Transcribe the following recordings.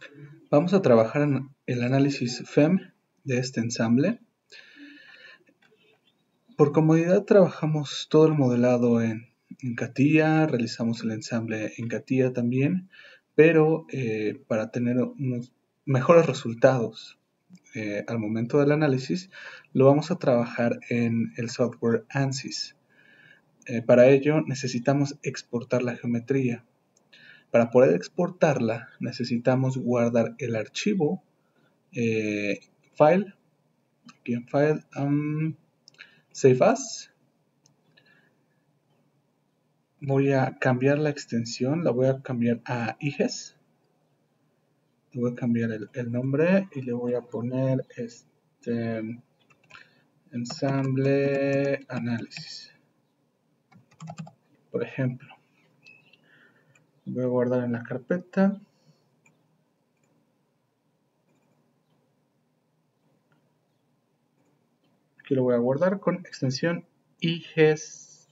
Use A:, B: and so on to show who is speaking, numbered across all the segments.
A: Vamos a trabajar en el análisis FEM de este ensamble. Por comodidad trabajamos todo el modelado en CATIA, realizamos el ensamble en CATIA también, pero para tener unos mejores resultados al momento del análisis, lo vamos a trabajar en el software ANSYS. Para ello necesitamos exportar la geometría. Para poder exportarla necesitamos guardar el archivo file, aquí en file, save as. Voy a cambiar la extensión, la voy a cambiar a IGES. Le voy a cambiar el nombre y le voy a poner ensamble análisis, por ejemplo. Voy a guardar en la carpeta. Aquí lo voy a guardar con extensión IGS.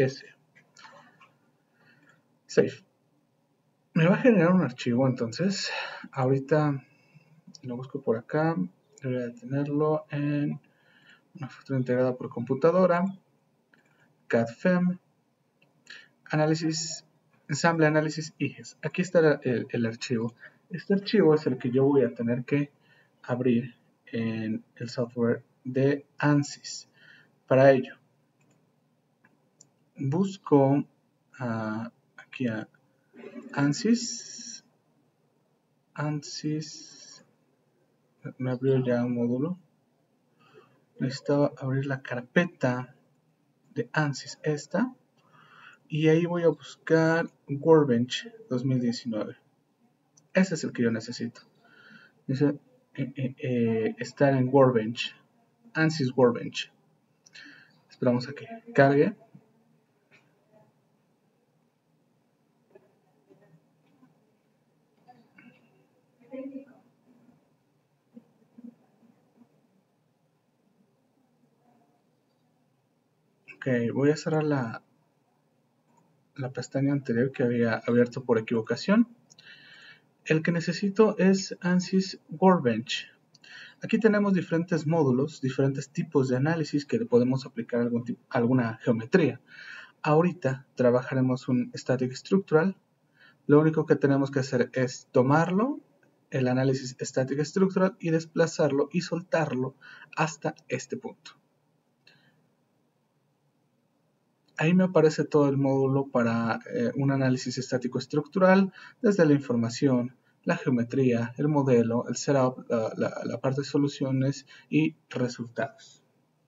A: Save. Me va a generar un archivo, entonces ahorita lo busco por acá. Voy a detenerlo en una factura integrada por computadora, CAD-FEM, análisis, ensamble análisis IGES. Aquí está el archivo. Este archivo es el que yo voy a tener que abrir en el software de ANSYS. Para ello, busco aquí a ANSYS. Me abrió ya un módulo. Necesitaba abrir la carpeta de ANSYS, esta, y ahí voy a buscar Workbench 2019. Ese es el que yo necesito. Dice estar en Workbench, ANSYS Workbench. Esperamos a que cargue. Ok, voy a cerrar la pestaña anterior que había abierto por equivocación. El que necesito es ANSYS Workbench. Aquí tenemos diferentes módulos, diferentes tipos de análisis que le podemos aplicar alguna geometría. Ahorita trabajaremos un Static Structural. Lo único que tenemos que hacer es tomarlo, el análisis Static Structural, y desplazarlo y soltarlo hasta este punto. Ahí me aparece todo el módulo para un análisis estático estructural, desde la información, la geometría, el modelo, el setup, la parte de soluciones y resultados.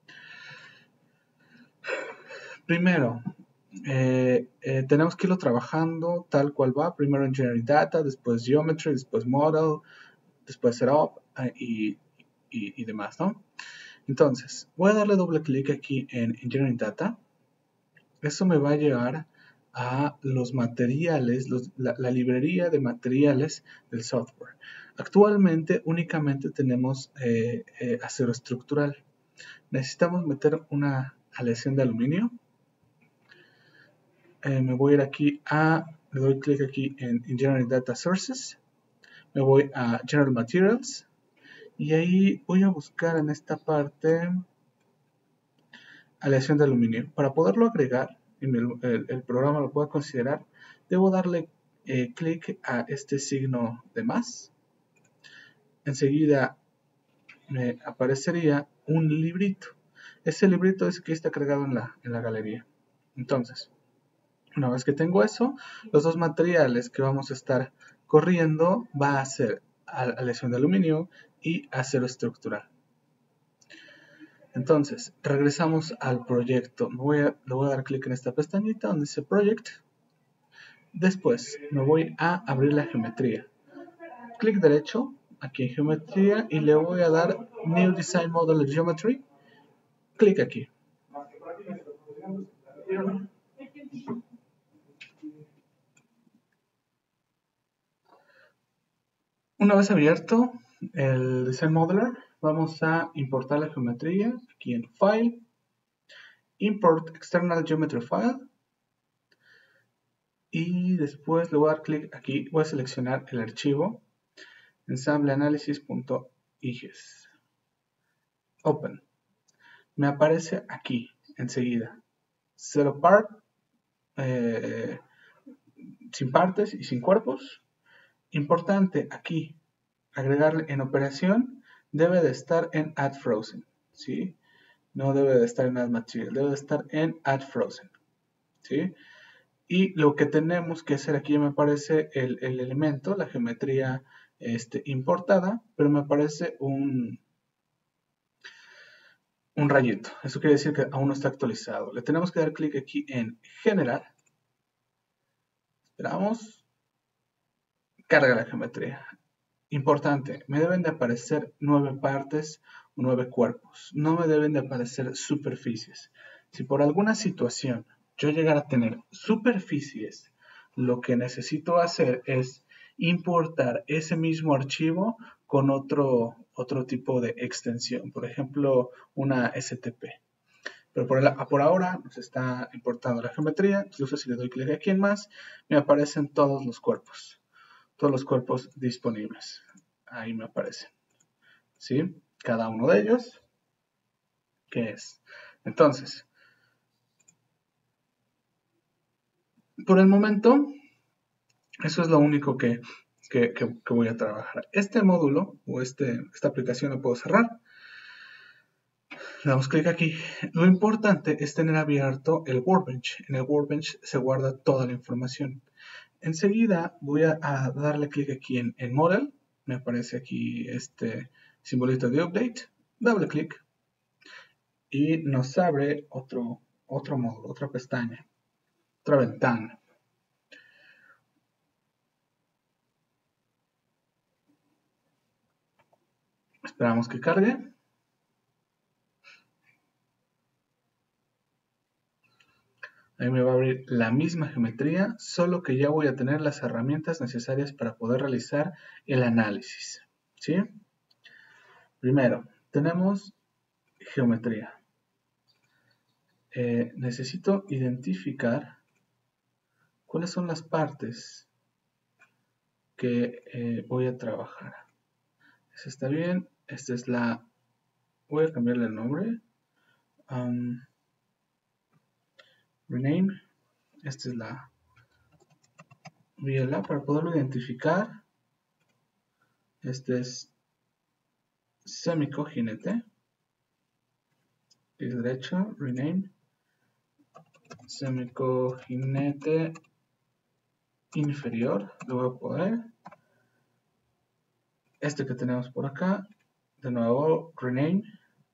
A: Primero, tenemos que irlo trabajando tal cual va. Primero Engineering Data, después Geometry, después Model, después Setup y demás, ¿no? Entonces, voy a darle doble clic aquí en Engineering Data. Eso me va a llevar a los materiales, la librería de materiales del software. Actualmente únicamente tenemos acero estructural. Necesitamos meter una aleación de aluminio. Me voy a ir aquí le doy clic aquí en Engineering Data Sources. Me voy a General Materials. Y ahí voy a buscar en esta parte aleación de aluminio. Para poderlo agregar, y el programa lo pueda considerar, debo darle clic a este signo de más. Enseguida me aparecería un librito. Ese librito es que está cargado en la galería. Entonces, una vez que tengo eso, los dos materiales que vamos a estar corriendo va a ser aleación de aluminio y acero estructural. Entonces, regresamos al proyecto. Le voy a dar clic en esta pestañita donde dice Project. Después me voy a abrir la geometría. Clic derecho aquí en geometría y le voy a dar New Design Model Geometry. Clic aquí. Una vez abierto el Design Modeler, vamos a importar la geometría aquí en File, Import External Geometry File, y después le voy a dar clic aquí, voy a seleccionar el archivo ensambleanalysis.iges. Open. Me aparece aquí enseguida. Zero part, sin partes y sin cuerpos. Importante aquí, agregarle en operación, debe de estar en add frozen, ¿sí? No debe de estar en add material, debe de estar en add frozen, ¿sí? Y lo que tenemos que hacer aquí, me aparece el elemento, la geometría importada, pero me aparece un rayito. Eso quiere decir que aún no está actualizado. Le tenemos que dar clic aquí en general. Esperamos. Carga la geometría. Importante, me deben de aparecer 9 partes o 9 cuerpos. No me deben de aparecer superficies. Si por alguna situación yo llegara a tener superficies, lo que necesito hacer es importar ese mismo archivo con otro tipo de extensión. Por ejemplo, una STP. Pero por ahora nos está importando la geometría. Incluso si le doy clic aquí en más, me aparecen todos los cuerpos disponibles. Ahí me aparecen, ¿sí? Cada uno de ellos, ¿qué es? Entonces, por el momento, eso es lo único que voy a trabajar. Este módulo o esta aplicación lo puedo cerrar. Le damos clic aquí. Lo importante es tener abierto el Workbench. En el Workbench se guarda toda la información. Enseguida voy a darle clic aquí en Model. Me aparece aquí este simbolito de Update. Doble clic. Y nos abre otro módulo, otra pestaña, otra ventana. Esperamos que cargue. Ahí me va a abrir la misma geometría, solo que ya voy a tener las herramientas necesarias para poder realizar el análisis, ¿sí? Primero, tenemos geometría. Necesito identificar cuáles son las partes que voy a trabajar. Esta está bien. Esta es la... Voy a cambiarle el nombre. Rename. Esta es la biela para poderlo identificar. Este es semicojinete. Clic derecho, rename. Semicojinete inferior. Lo voy a poner. Este que tenemos por acá. De nuevo, rename.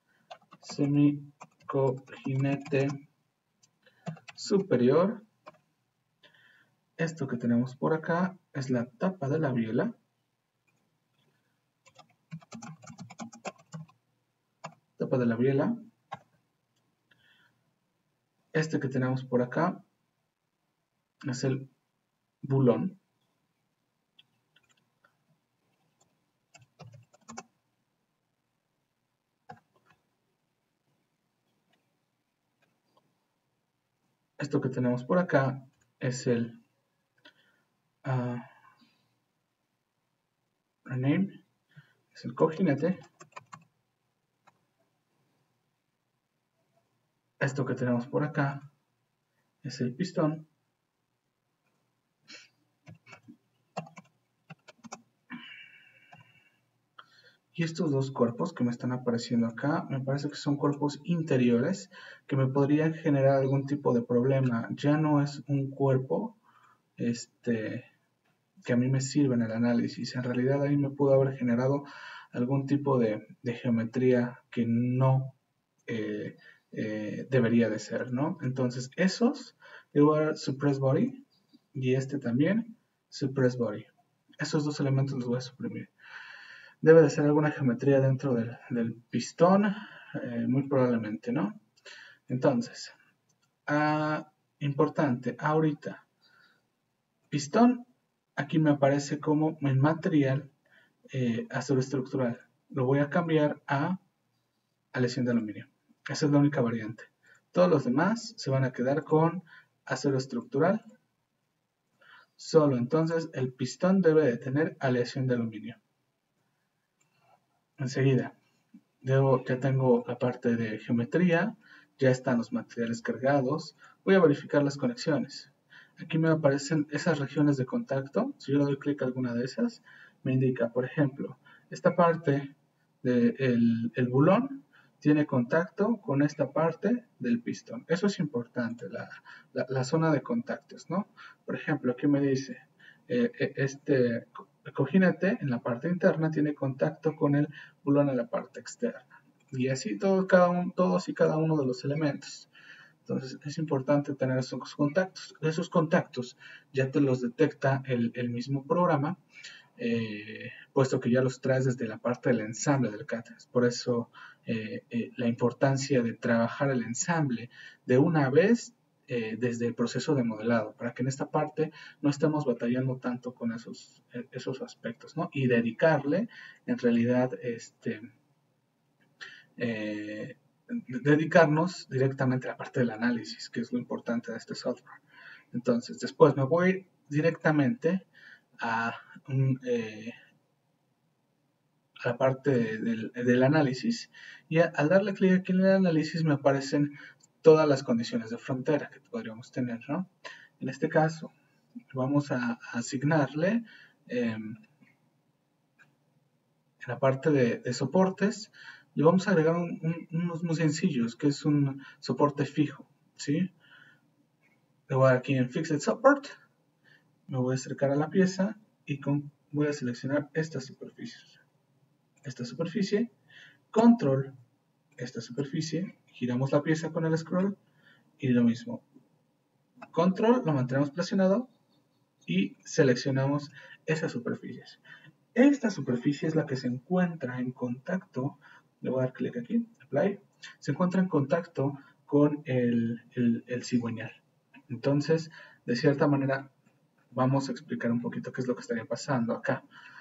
A: Semicojinete superior. Esto que tenemos por acá es la tapa de la biela. Tapa de la biela. Este que tenemos por acá es el bulón. Esto que tenemos por acá es el rename, es el cojinete. Esto que tenemos por acá es el pistón. Y estos dos cuerpos que me están apareciendo acá, me parece que son cuerpos interiores que me podrían generar algún tipo de problema. Ya no es un cuerpo que a mí me sirve en el análisis. En realidad ahí me pudo haber generado algún tipo de geometría que no debería de ser, ¿no? Entonces esos, le voy a dar suppress body y este también, suppress body. Esos dos elementos los voy a suprimir. Debe de ser alguna geometría dentro del pistón, muy probablemente, ¿no? Entonces, importante, ahorita, pistón, aquí me aparece como el material acero estructural. Lo voy a cambiar a aleación de aluminio. Esa es la única variante. Todos los demás se van a quedar con acero estructural. Solo entonces el pistón debe de tener aleación de aluminio. enseguida. Ya tengo la parte de geometría, ya están los materiales cargados. Voy a verificar las conexiones. Aquí me aparecen esas regiones de contacto. Si yo le doy clic a alguna de esas, me indica, por ejemplo, esta parte del bulón tiene contacto con esta parte del pistón. Eso es importante, la zona de contactos, ¿no? Por ejemplo, aquí me dice, este cojinete en la parte interna tiene contacto con el bulón en la parte externa. Y así todos y cada uno de los elementos. Entonces es importante tener esos contactos. Esos contactos ya te los detecta el mismo programa, puesto que ya los traes desde la parte del ensamble del CAD. Por eso la importancia de trabajar el ensamble de una vez desde el proceso de modelado, para que en esta parte no estemos batallando tanto con esos aspectos, ¿no? Y dedicarle, en realidad, dedicarnos directamente a la parte del análisis, que es lo importante de este software. Entonces, después me voy directamente a la parte del análisis, y al darle clic aquí en el análisis me aparecen todas las condiciones de frontera que podríamos tener, ¿no? En este caso vamos a asignarle en la parte de soportes, le vamos a agregar unos muy sencillos, que es un soporte fijo, ¿sí? Le voy a dar aquí en Fixed Support, me voy a acercar a la pieza y voy a seleccionar esta superficie, control esta superficie, giramos la pieza con el scroll y lo mismo. Control, lo mantenemos presionado y seleccionamos esas superficies. Esta superficie es la que se encuentra en contacto, le voy a dar clic aquí, apply, se encuentra en contacto con el cigüeñal. Entonces, de cierta manera, vamos a explicar un poquito qué es lo que estaría pasando acá.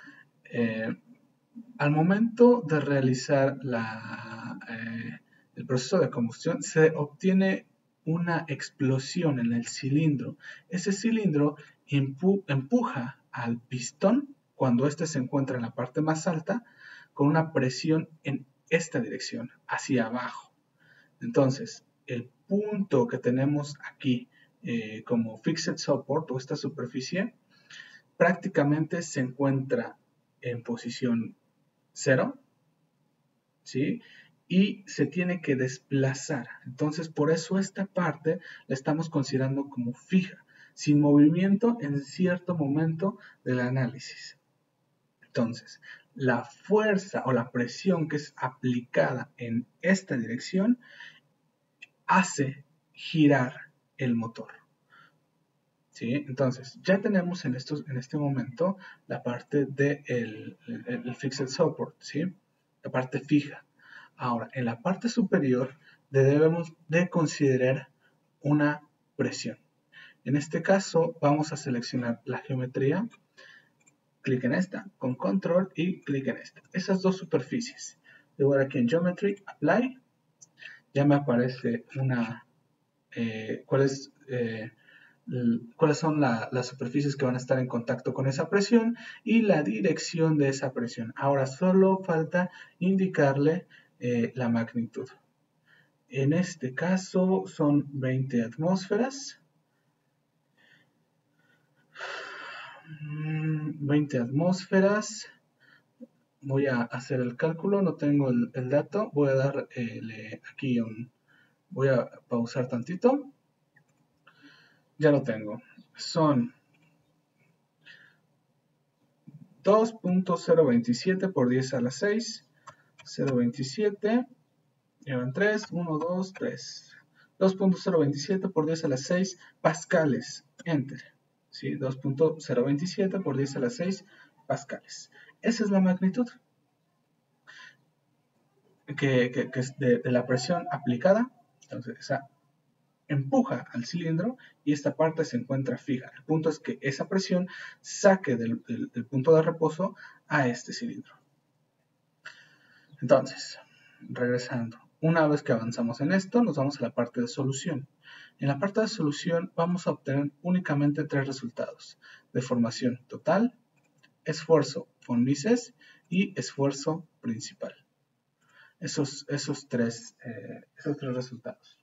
A: Al momento de realizar el proceso de combustión, se obtiene una explosión en el cilindro. Ese cilindro empuja al pistón cuando éste se encuentra en la parte más alta con una presión en esta dirección, hacia abajo. Entonces, el punto que tenemos aquí como Fixed Support o esta superficie prácticamente se encuentra en posición 0, ¿sí? Y se tiene que desplazar. Entonces, por eso esta parte la estamos considerando como fija, sin movimiento en cierto momento del análisis. Entonces, la fuerza o la presión que es aplicada en esta dirección hace girar el motor. ¿Sí? Entonces, ya tenemos en este momento la parte del Fixed Support, ¿sí? La parte fija. Ahora, en la parte superior debemos de considerar una presión. En este caso, vamos a seleccionar la geometría, clic en esta, con control y clic en esta. Esas dos superficies. Le voy a dar aquí en Geometry, Apply. Ya me aparece cuáles son las superficies que van a estar en contacto con esa presión y la dirección de esa presión. Ahora solo falta indicarle la magnitud. En este caso son 20 atmósferas. 20 atmósferas. Voy a hacer el cálculo, no tengo el dato. Voy a darle aquí voy a pausar tantito. Ya lo tengo. Son 2.027 por 10 a la 6. 0.27. Llevan 3. 1, 2, 3. 2.027 por 10 a la 6 pascales. Enter. ¿Sí? 2.027 por 10 a la 6 pascales. Esa es la magnitud que es de la presión aplicada. Entonces, esa empuja al cilindro y esta parte se encuentra fija. El punto es que esa presión saque del punto de reposo a este cilindro. Entonces, regresando, una vez que avanzamos en esto, nos vamos a la parte de solución. En la parte de solución vamos a obtener únicamente 3 resultados: deformación total, esfuerzo von Mises y esfuerzo principal. Esos tres resultados.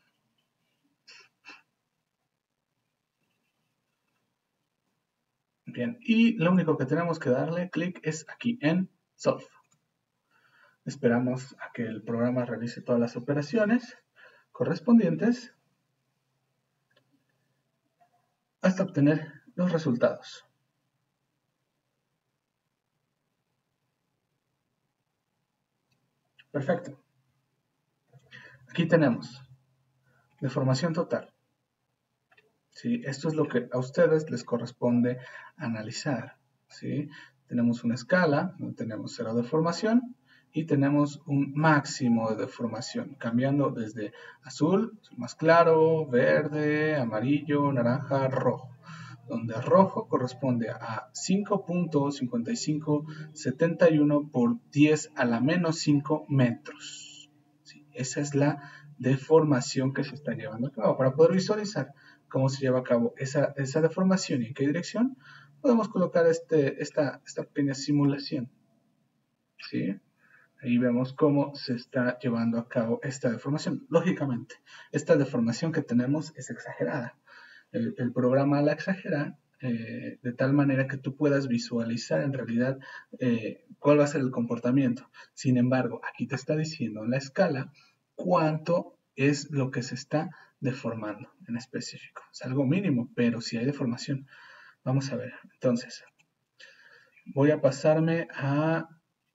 A: Bien, y lo único que tenemos que darle clic es aquí en Solve. Esperamos a que el programa realice todas las operaciones correspondientes hasta obtener los resultados. Perfecto. Aquí tenemos deformación total. ¿Sí? Esto es lo que a ustedes les corresponde analizar. ¿Sí? Tenemos una escala donde tenemos 0 deformación y tenemos un máximo de deformación, cambiando desde azul, más claro, verde, amarillo, naranja, rojo, donde rojo corresponde a 5.5571 por 10 a la menos 5 metros. ¿Sí? Esa es la deformación que se está llevando a cabo. Para poder visualizar cómo se lleva a cabo esa deformación y en qué dirección, podemos colocar esta pequeña simulación. ¿Sí? Ahí vemos cómo se está llevando a cabo esta deformación. Lógicamente, esta deformación que tenemos es exagerada. El programa la exagera de tal manera que tú puedas visualizar en realidad cuál va a ser el comportamiento. Sin embargo, aquí te está diciendo en la escala cuánto es lo que se está deformando en específico. Es algo mínimo, pero si hay deformación. Vamos a ver. Entonces, voy a pasarme a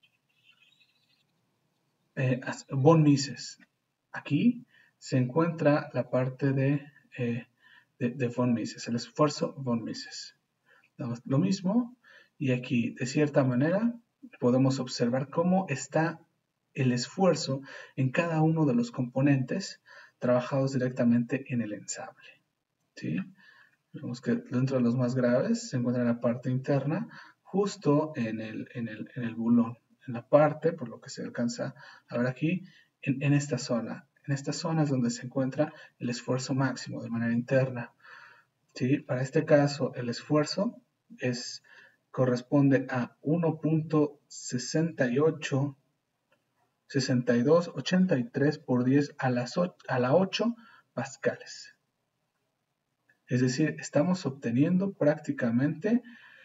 A: von Mises. Aquí se encuentra la parte de von Mises, el esfuerzo von Mises. Damos lo mismo y aquí de cierta manera podemos observar cómo está el esfuerzo en cada uno de los componentes trabajados directamente en el ensamble. ¿Sí? Vemos que dentro de los más graves se encuentra la parte interna, justo en el bulón, en la parte, por lo que se alcanza a ver aquí, en esta zona. En esta zona es donde se encuentra el esfuerzo máximo de manera interna. ¿Sí? Para este caso, el esfuerzo corresponde a 1.6283 por 10 a la 8 pascales. Es decir, estamos obteniendo prácticamente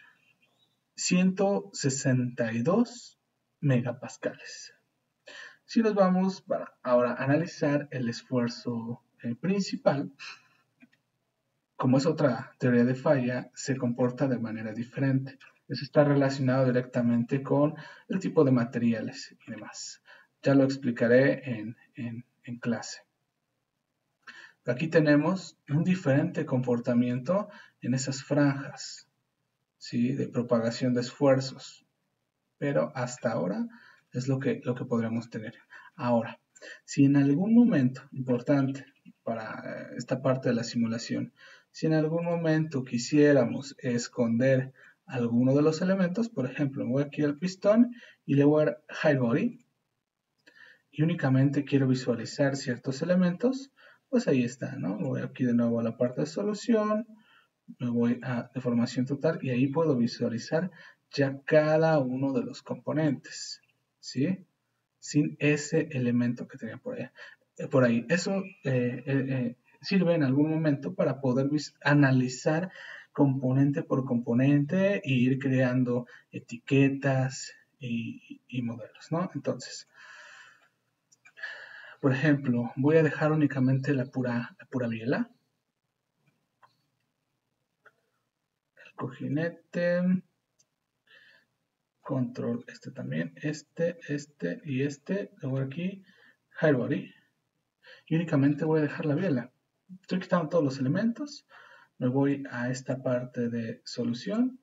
A: 162 megapascales. Si nos vamos para ahora analizar el esfuerzo principal, como es otra teoría de falla, se comporta de manera diferente. Eso está relacionado directamente con el tipo de materiales y demás. Ya lo explicaré en clase. Aquí tenemos un diferente comportamiento en esas franjas, ¿sí? De propagación de esfuerzos. Pero hasta ahora es lo que podremos tener. Ahora, si en algún momento, importante para esta parte de la simulación, si en algún momento quisiéramos esconder alguno de los elementos, por ejemplo, voy aquí al pistón y le voy a dar high body y únicamente quiero visualizar ciertos elementos, pues ahí está, ¿no? Voy aquí de nuevo a la parte de solución, me voy a deformación total y ahí puedo visualizar ya cada uno de los componentes, ¿sí? Sin ese elemento que tenía por ahí. Eso sirve en algún momento para poder analizar componente por componente e ir creando etiquetas y modelos, ¿no? Entonces, por ejemplo, voy a dejar únicamente la pura biela. El cojinete. Control también, y luego aquí, high body, y únicamente voy a dejar la biela. Estoy quitando todos los elementos, me voy a esta parte de solución,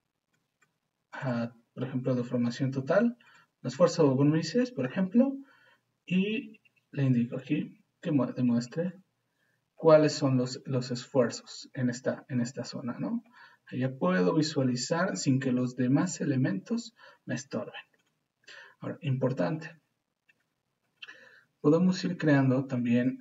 A: por ejemplo, deformación total, esfuerzo von Mises, por ejemplo, y le indico aquí que demuestre cuáles son los esfuerzos en esta zona, ¿no? Ya puedo visualizar sin que los demás elementos me estorben. Ahora, importante, podemos ir creando también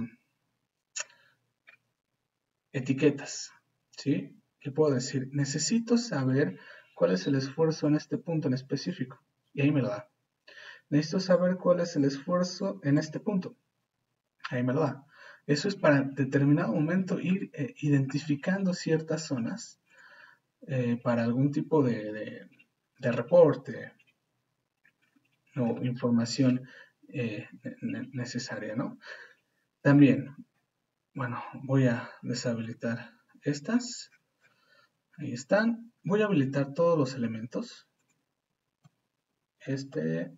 A: etiquetas, ¿sí? ¿Qué puedo decir? Necesito saber cuál es el esfuerzo en este punto en específico, y ahí me lo da. necesito saber cuál es el esfuerzo en este punto. Ahí me lo da. Eso es para determinado momento ir identificando ciertas zonas para algún tipo de reporte o información necesaria, ¿no? También, bueno, voy a deshabilitar estas. Ahí están. Voy a habilitar todos los elementos. Clic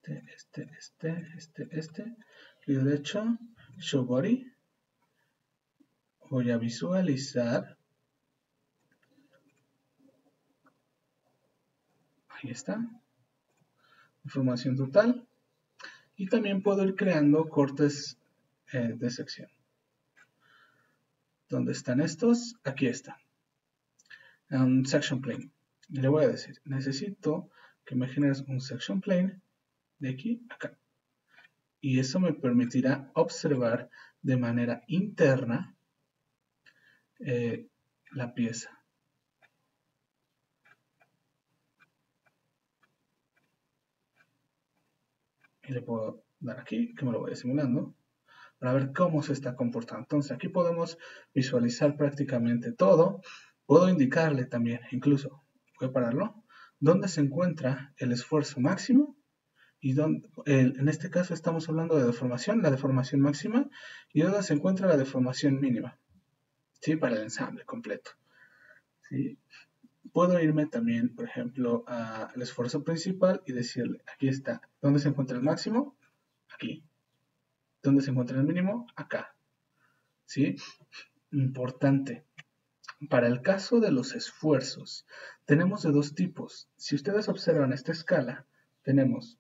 A: derecho, show body. Voy a visualizar. Ahí está. Información total. Y también puedo ir creando cortes de sección. ¿Dónde están estos? Aquí está. Section plane. Y le voy a decir, necesito que me generes un section plane de aquí a acá. Y eso me permitirá observar de manera interna la pieza. Y le puedo dar aquí, que me lo voy simulando, para ver cómo se está comportando. Entonces aquí podemos visualizar prácticamente todo. Puedo indicarle también, incluso, voy a pararlo, dónde se encuentra el esfuerzo máximo. Y en este caso estamos hablando de deformación, la deformación máxima, y dónde se encuentra la deformación mínima, ¿sí? Para el ensamble completo, ¿sí? Puedo irme también, por ejemplo, al esfuerzo principal y decirle, aquí está, ¿dónde se encuentra el máximo? Aquí. ¿Dónde se encuentra el mínimo? Acá, ¿sí? Importante. Para el caso de los esfuerzos, tenemos de dos tipos. Si ustedes observan esta escala, tenemos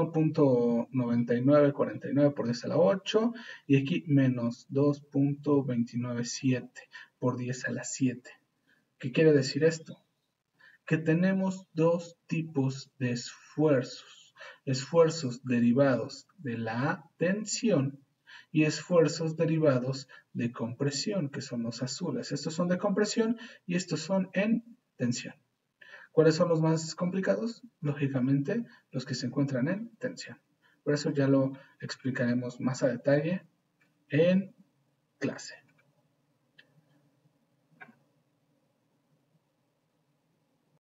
A: 1.9949 por 10 a la 8 y aquí menos 2.297 por 10 a la 7. ¿Qué quiere decir esto? Que tenemos dos tipos de esfuerzos. Esfuerzos derivados de la tensión y esfuerzos derivados de compresión, que son los azules. Estos son de compresión y estos son en tensión. ¿Cuáles son los más complicados? Lógicamente, los que se encuentran en tensión. Por eso ya lo explicaremos más a detalle en clase.